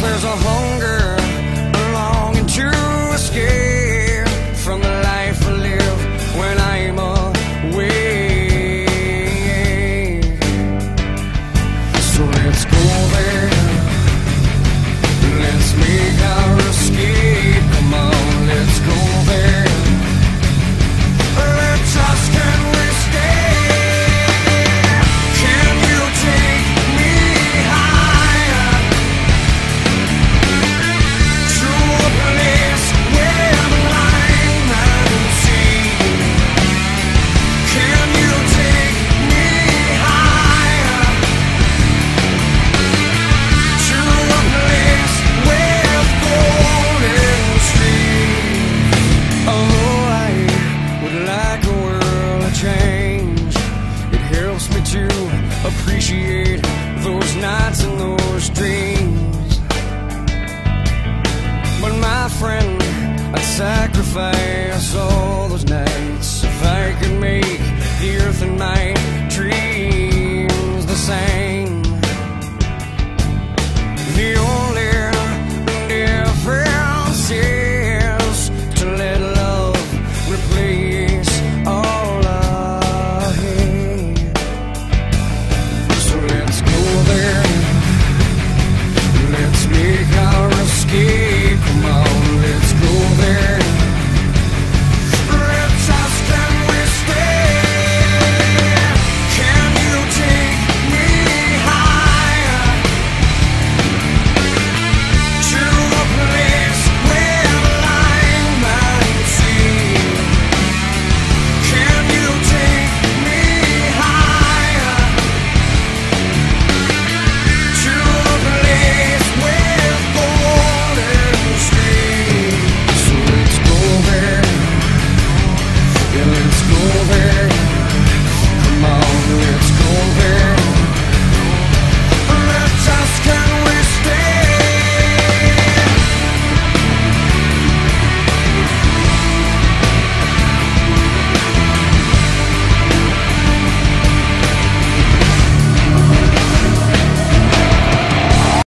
there's a hunger, a longing to escape from the life I live when I'm away. So let's go there, let's make our escape. Come on, let's go there. Let's ask, can we stay? Can you take me higher to a place where blind man see? Can you take me higher to a place with golden streams? Oh, I would like a world of change. It helps me to appreciate those nights and those dreams. But my friend, I'd sacrifice all those nights if I could make the earth and my dreams the same. The only difference is to let love replace all I hate. So let's go there, let's make our escape. Come on, let's go there. Let's ask, can we stay? Can you take me higher to a place where blind man see? Can you take me higher to a place with golden streams? So let's go there, yeah, let's go there.